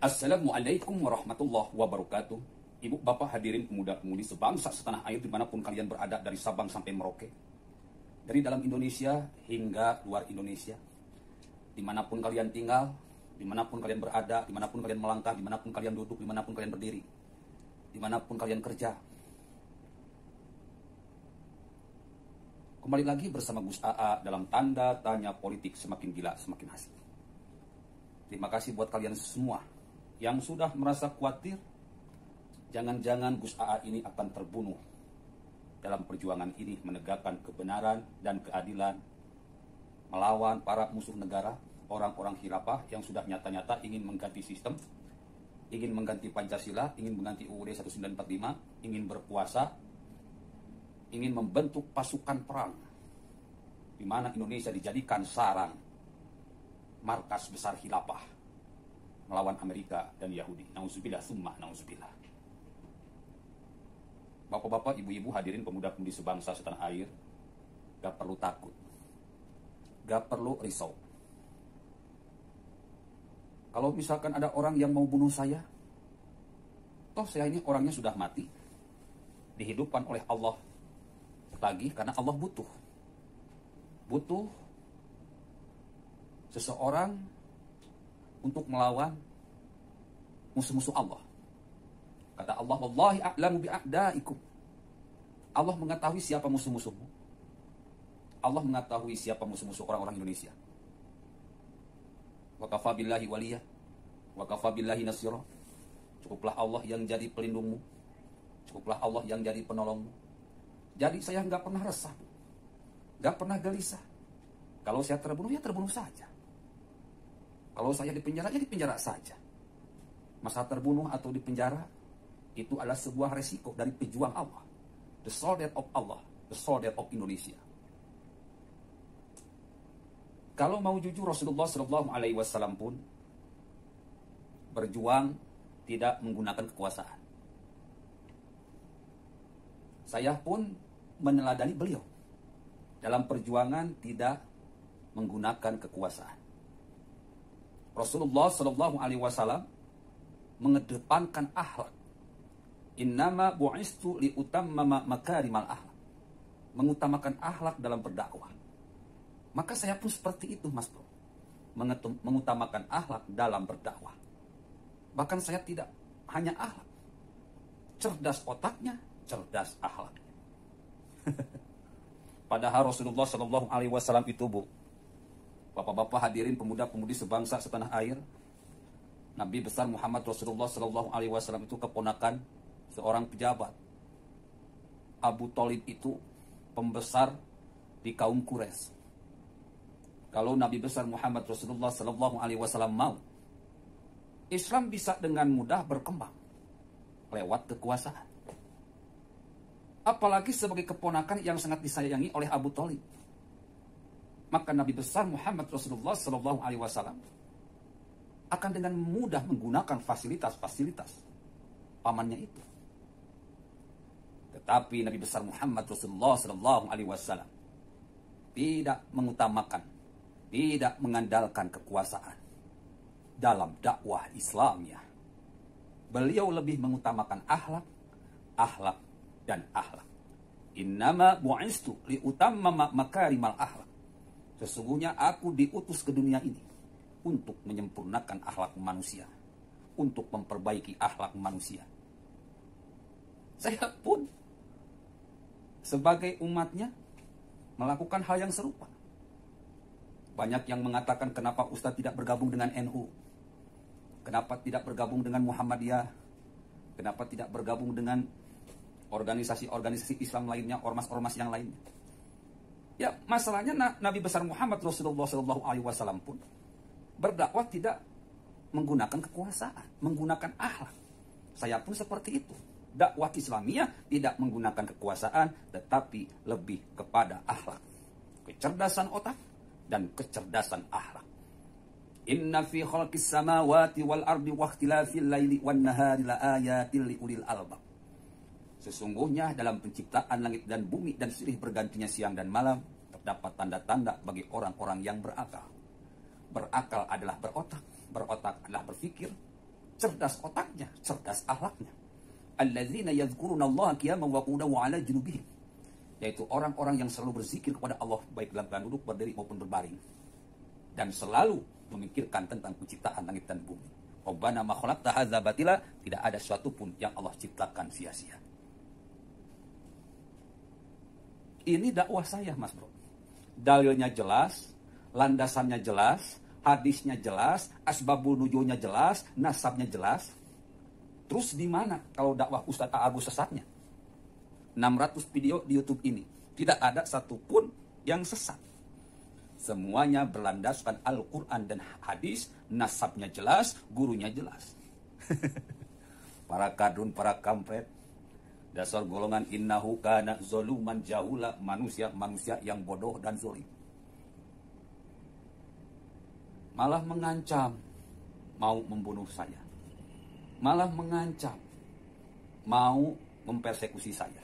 Assalamualaikum warahmatullahi wabarakatuh. Ibu bapak hadirin pemuda-pemudi sebangsa setanah air dimanapun kalian berada, dari Sabang sampai Merauke, dari dalam Indonesia hingga luar Indonesia, dimanapun kalian tinggal, dimanapun kalian berada, dimanapun kalian melangkah, dimanapun kalian duduk, dimanapun kalian berdiri, dimanapun kalian kerja. Kembali lagi bersama Gus AA dalam tanda tanya politik semakin gila semakin asik. Terima kasih buat kalian semua yang sudah merasa khawatir jangan-jangan Gus AA ini akan terbunuh dalam perjuangan ini menegakkan kebenaran dan keadilan, melawan para musuh negara, orang-orang khilafah yang sudah nyata-nyata ingin mengganti sistem, ingin mengganti Pancasila, ingin mengganti UUD 1945, ingin berkuasa, ingin membentuk pasukan perang di mana Indonesia dijadikan sarang markas besar khilafah melawan Amerika dan Yahudi. Nauzubillah summa nauzubillah. Bapak-bapak, ibu-ibu, hadirin pemuda-pemudi sebangsa setanah air, gak perlu takut, gak perlu risau. Kalau misalkan ada orang yang mau bunuh saya, toh saya ini orangnya sudah mati, dihidupkan oleh Allah lagi karena Allah butuh seseorang untuk melawan musuh-musuh Allah. Kata Allah, wallahi a'lamu bi'a'daikum. Allah mengetahui siapa musuh-musuhmu. Allah mengetahui siapa musuh-musuh orang-orang Indonesia. Wa kafa billahi waliyah, wa kafa billahi nasira. Cukuplah Allah yang jadi pelindungmu, cukuplah Allah yang jadi penolongmu. Jadi saya nggak pernah resah, nggak pernah gelisah. Kalau saya terbunuh, ya terbunuh saja. Kalau saya dipenjara, ya dipenjara saja. Masa terbunuh atau dipenjara, itu adalah sebuah resiko dari pejuang Allah. The soldier of Allah, the soldier of Indonesia. Kalau mau jujur, Rasulullah SAW pun berjuang tidak menggunakan kekuasaan. Saya pun meneladani beliau dalam perjuangan tidak menggunakan kekuasaan. Rasulullah SAW mengedepankan akhlak. Innama bu'istu liutammama makarimal akhlak. Mengutamakan akhlak dalam berdakwah. Maka saya pun seperti itu, Mas Bro. Mengutamakan akhlak dalam berdakwah. Bahkan saya tidak hanya akhlak. Cerdas otaknya, cerdas akhlaknya. Padahal Rasulullah SAW itu, Bu, bapak-bapak hadirin pemuda-pemudi sebangsa setanah air, Nabi besar Muhammad Rasulullah SAW itu keponakan seorang pejabat. Abu Thalib itu pembesar di kaum Quraisy. Kalau Nabi besar Muhammad Rasulullah SAW mau, Islam bisa dengan mudah berkembang lewat kekuasaan. Apalagi sebagai keponakan yang sangat disayangi oleh Abu Thalib. Maka Nabi besar Muhammad Rasulullah SAW akan dengan mudah menggunakan fasilitas-fasilitas pamannya itu. Tetapi Nabi besar Muhammad Rasulullah SAW tidak mengutamakan, tidak mengandalkan kekuasaan dalam dakwah Islamnya. Beliau lebih mengutamakan akhlak, akhlak, dan akhlak. Innama bu'istu liutammama makarimal akhlak. Sesungguhnya aku diutus ke dunia ini untuk menyempurnakan akhlak manusia, untuk memperbaiki akhlak manusia. Saya pun sebagai umatnya melakukan hal yang serupa. Banyak yang mengatakan, kenapa Ustadz tidak bergabung dengan NU? Kenapa tidak bergabung dengan Muhammadiyah? Kenapa tidak bergabung dengan organisasi-organisasi Islam lainnya, ormas-ormas yang lainnya? Ya, masalahnya Nabi besar Muhammad Rasulullah SAW pun berdakwah tidak menggunakan kekuasaan, menggunakan akhlak. Saya pun seperti itu. Dakwah Islamiyah tidak menggunakan kekuasaan, tetapi lebih kepada akhlak, kecerdasan otak, dan kecerdasan akhlak. Inna fi khalqis samawati wal ardi wa ikhtilafil laili wan nahari la ayatil liulil albab. Sesungguhnya dalam penciptaan langit dan bumi dan silih bergantinya siang dan malam terdapat tanda-tanda bagi orang-orang yang berakal. Berakal adalah berotak, berotak adalah berpikir, cerdas otaknya, cerdas akhlaknya. Alladzina yadhkurunallaha qiyaman wa qu'udan wa 'ala junubihim. Yaitu orang-orang yang selalu berzikir kepada Allah baik dalam keadaan duduk, berdiri maupun berbaring. Dan selalu memikirkan tentang penciptaan langit dan bumi. Rabbana ma khalaqta hadza batila, tidak ada sesuatu pun yang Allah ciptakan sia-sia. Ini dakwah saya, Mas Bro. Dalilnya jelas, landasannya jelas, hadisnya jelas, asbabul nuzulnya jelas, nasabnya jelas. Terus di mana kalau dakwah Ustadz Agus sesatnya? 600 video di YouTube ini, tidak ada satupun yang sesat. Semuanya berlandaskan Al-Quran dan hadis, nasabnya jelas, gurunya jelas. Para kadrun, para kampret, dasar golongan innahu kana zoluman jahula, manusia yang bodoh dan zolim. Malah mengancam mau membunuh saya. Malah mengancam mau mempersekusi saya.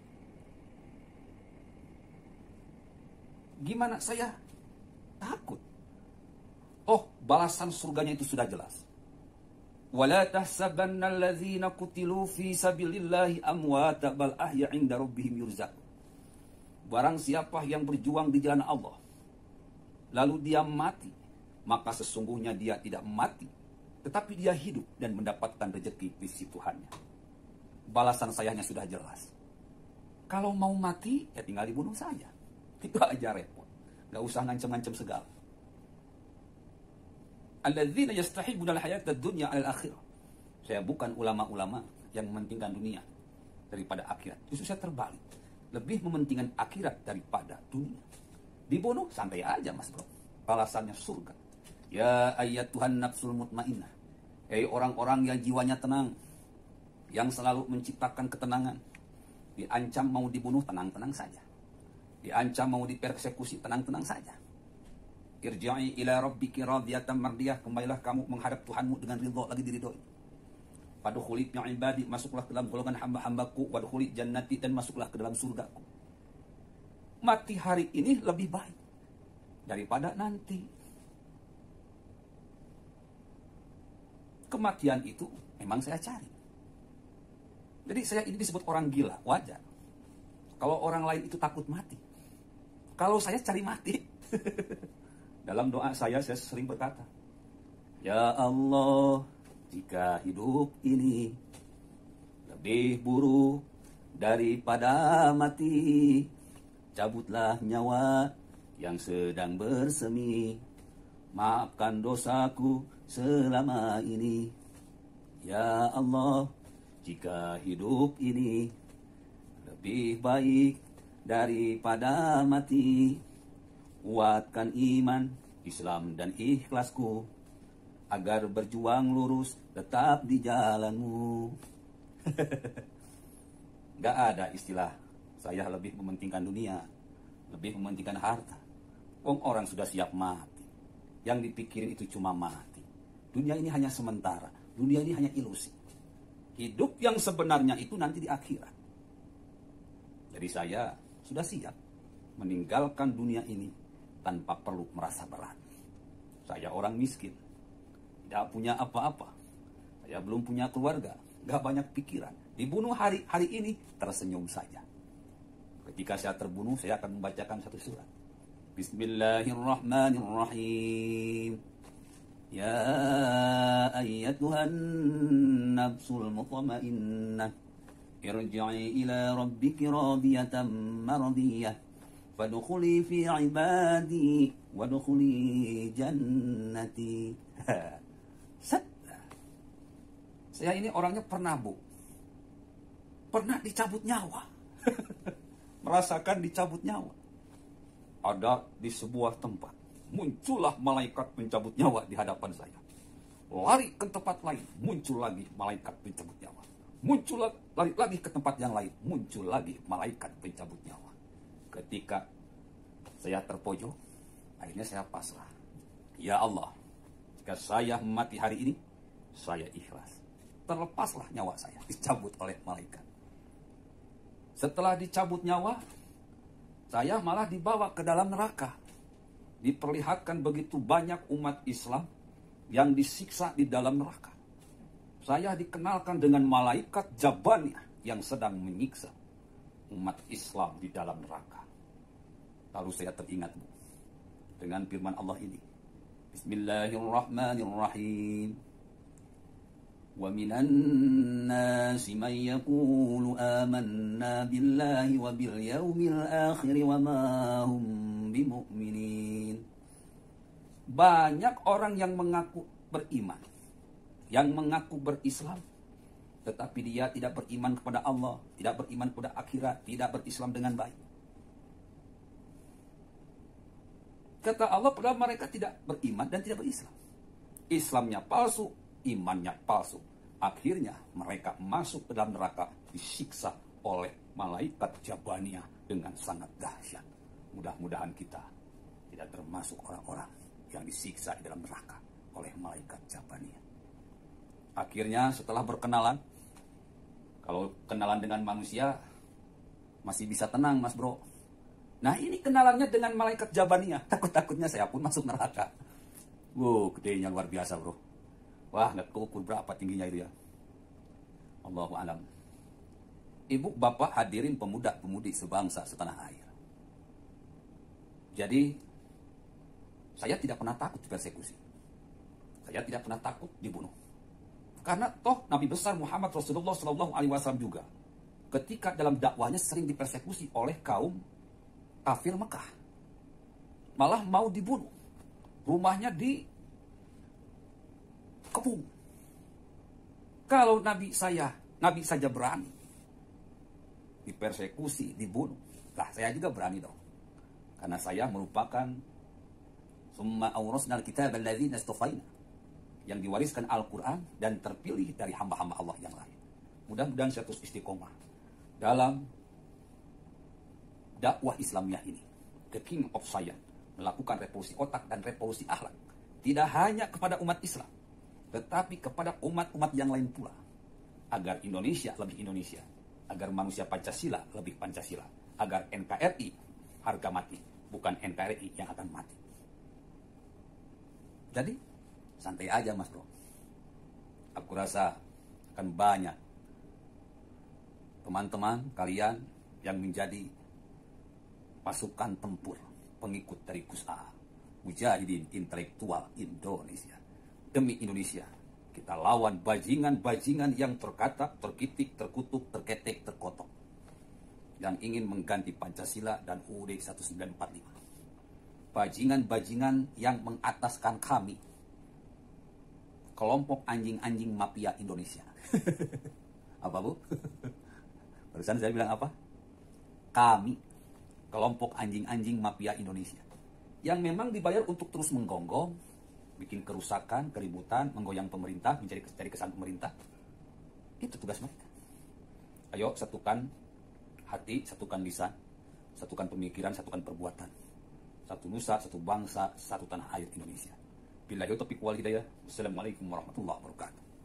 Gimana saya takut? Oh, balasan surganya itu sudah jelas. Wala tahsabanna allazina qutilu fi sabilillahi amwata bal ahya 'inda rabbihim yurzaqun. Barang siapa yang berjuang di jalan Allah lalu dia mati, maka sesungguhnya dia tidak mati, tetapi dia hidup dan mendapatkan rezeki di sisi Tuhannya. Balasan sayanya sudah jelas. Kalau mau mati, ya tinggal dibunuh saja. Itu aja repot. Gak usah ngancam-ngancam segala. Alladzina yastahibuna al-hayata ad-dunya 'ala al-akhirah. Saya bukan ulama-ulama yang mementingkan dunia daripada akhirat. Justru saya terbalik. Lebih mementingkan akhirat daripada dunia. Dibunuh, santai aja, Mas Bro. Balasannya surga. Ya ayyatuhan nafsul mutmainnah. Hei orang-orang yang jiwanya tenang, yang selalu menciptakan ketenangan. Diancam mau dibunuh, tenang-tenang saja. Diancam mau dipersekusi, tenang-tenang saja. Irja'i ila rabbiki radiyatan mardiyah. Kembalilah kamu menghadap Tuhanmu dengan ridho lagi diridhoi. Fadkhuli fi ibadi, masuklah ke dalam golongan hamba-hambaku. Wadkhuli jannati, dan masuklah ke dalam surgaku. Mati hari ini lebih baik daripada nanti. Kematian itu memang saya cari. Jadi saya ini disebut orang gila, wajar. Kalau orang lain itu takut mati, kalau saya cari mati. Dalam doa saya sering berkata, Ya Allah, jika hidup ini lebih buruk daripada mati, cabutlah nyawa yang sedang bersemi. Maafkan dosaku selama ini. Ya Allah, jika hidup ini lebih baik daripada mati, kuatkan iman, Islam dan ikhlasku, agar berjuang lurus tetap di jalanmu. Gak ada istilah saya lebih mementingkan dunia, lebih mementingkan harta. Orang sudah siap mati. Yang dipikirin itu cuma mati. Dunia ini hanya sementara. Dunia ini hanya ilusi. Hidup yang sebenarnya itu nanti di akhirat. Jadi saya sudah siap meninggalkan dunia ini tanpa perlu merasa berat. Saya orang miskin. Tidak punya apa-apa. Saya belum punya keluarga. Gak banyak pikiran. Dibunuh hari ini, tersenyum saja. Ketika saya terbunuh, saya akan membacakan satu surat. Bismillahirrahmanirrahim. Ya ayyatuhan nafsul mutmainnah, irji'i ila rabbiki radiyatan mardiyah, fadkhuli fi ibadi wadkhuli jannati. Saya ini orangnya pernah dicabut nyawa. Merasakan dicabut nyawa. Ada di sebuah tempat, muncullah malaikat pencabut nyawa di hadapan saya. Lari ke tempat lain, muncul lagi malaikat pencabut nyawa. Muncul lari lagi ke tempat yang lain, muncul lagi malaikat pencabut nyawa. Ketika saya terpojok, akhirnya saya pasrah. Ya Allah, jika saya mati hari ini, saya ikhlas. Terlepaslah nyawa saya, dicabut oleh malaikat. Setelah dicabut nyawa, saya malah dibawa ke dalam neraka. Diperlihatkan begitu banyak umat Islam yang disiksa di dalam neraka. saya dikenalkan dengan malaikat Jabaniyah yang sedang menyiksa umat Islam di dalam neraka. Lalu saya teringat, Bu, dengan firman Allah ini. Bismillahirrahmanirrahim. Wa minan nasi man yaqulu amanna billahi wa bil yaumil akhir wa ma hum bimu'minin. Banyak orang yang mengaku beriman, yang mengaku berislam, tetapi dia tidak beriman kepada Allah, tidak beriman kepada akhirat, tidak berislam dengan baik. Kata Allah, padahal mereka tidak beriman dan tidak berislam. Islamnya palsu, imannya palsu. Akhirnya mereka masuk ke dalam neraka, disiksa oleh malaikat Jabaniyah dengan sangat dahsyat. Mudah-mudahan kita tidak termasuk orang-orang yang disiksa di dalam neraka oleh malaikat Jabaniyah. Akhirnya setelah berkenalan, kalau kenalan dengan manusia masih bisa tenang, Mas Bro. Nah, ini kenalannya dengan malaikat Jabaniyah. Takut-takutnya saya pun masuk neraka. Wow, gedenya luar biasa, Bro. Wah, nggak keukur berapa tingginya itu ya. Allahu alam. Ibu, bapak, hadirin pemuda-pemudi sebangsa setanah air. Jadi, saya tidak pernah takut dipersekusi. Saya tidak pernah takut dibunuh. Karena toh Nabi besar Muhammad Rasulullah SAW juga ketika dalam dakwahnya sering dipersekusi oleh kaum kafir Mekah. Malah mau dibunuh. Rumahnya dikepung. Kalau Nabi saja berani dipersekusi, dibunuh. Lah, saya juga berani dong. Karena saya merupakan summa awrasnal kitab alladzina istafaina, yang diwariskan Al-Quran dan terpilih dari hamba-hamba Allah yang lain. Mudah-mudahan saya terus istiqomah dalam dakwah Islamiyah ini. The King of Science melakukan revolusi otak dan revolusi akhlak. Tidak hanya kepada umat Islam, tetapi kepada umat-umat yang lain pula. Agar Indonesia lebih Indonesia. Agar manusia Pancasila lebih Pancasila. Agar NKRI harga mati, bukan NKRI yang akan mati. Jadi, santai aja, Mas Bro. Aku rasa akan banyak teman-teman kalian yang menjadi pasukan tempur, pengikut dari Gus A, Mujahidin Intelektual Indonesia. Demi Indonesia, kita lawan bajingan-bajingan yang terkatak, terkitik, terkutuk, terketek, terkotok, yang ingin mengganti Pancasila dan UUD 1945. Bajingan-bajingan yang mengataskan kami, kelompok anjing-anjing mafia Indonesia. Apa, Bu? Barusan saya bilang apa? Kami, kelompok anjing-anjing mafia Indonesia, yang memang dibayar untuk terus menggonggong, bikin kerusakan, keributan, menggoyang pemerintah, mencari kesan pemerintah. Itu tugas mereka. Ayo, satukan hati, satukan lisan, satukan pemikiran, satukan perbuatan. Satu nusa, satu bangsa, satu tanah air Indonesia. Billahi taufiq wal hidayah. Wassalamualaikum warahmatullahi wabarakatuh.